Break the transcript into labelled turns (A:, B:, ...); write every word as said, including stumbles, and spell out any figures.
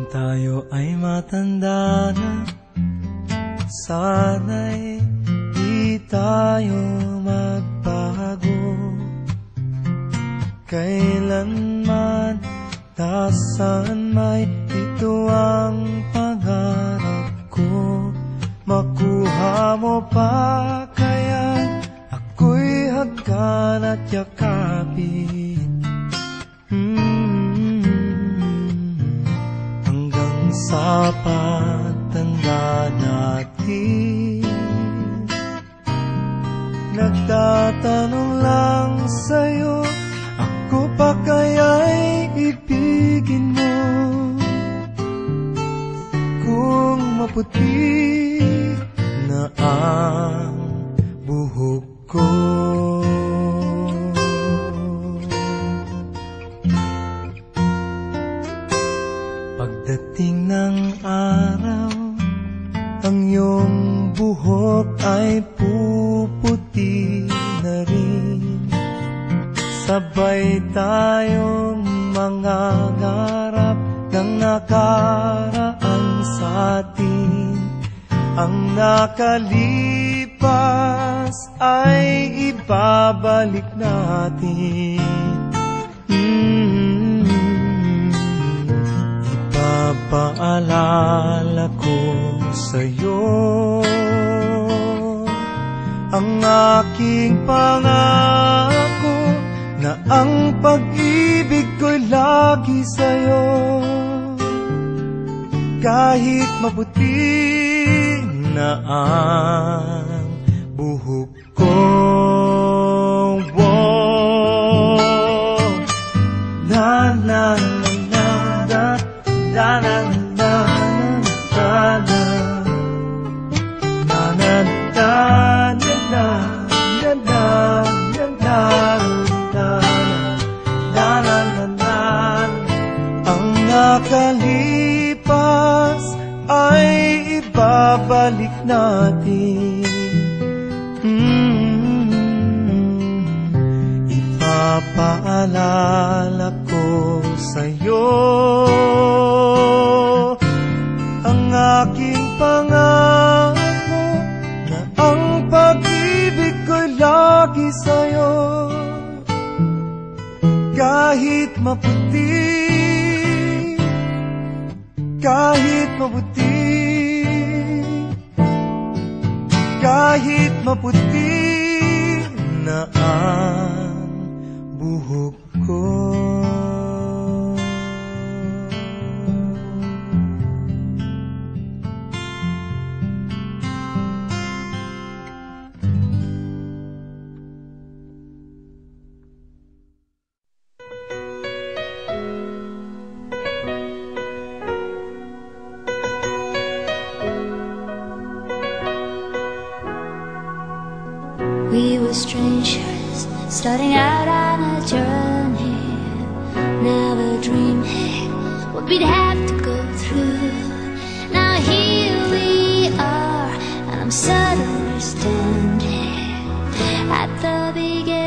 A: tayo ay matanda na, sana'y di tayo magbago. Kailanman, nasaan may ito ang pangarap ko. Makuha mo pa kaya ako'y hagkan at yakapin. hmm, Hanggang sa pagtanda natin, nagtatanong lang sa'yo, ako pa kaya'y ibigin mo? Kung maputi na ang buhok ko, pagdating ng araw, ang iyong buhok ay puputi na rin. Sabay tayong mangangarap ng nakaraan sa atin. Ang nakalipas ay ibabalik natin. mm-hmm. Ipapaalala ko sa'yo ang aking pangako, na ang pag-ibig ko'y lagi sa'yo. Kahit maputi na ang buhok ko, wow. Na na na na na na na na na na na na na nakalipas ay ibabalik natin. mm-hmm. Ipapaalala ko sa'yo ang aking pangako, na ang pag-ibig ko'y lagi sa'yo. Kahit maputi, kahit maputi, kahit maputi na ang buhok ko.
B: We were strangers, starting out on a journey. Never dreaming what we'd have to go through. Now here we are, and I'm suddenly standing at the beginning.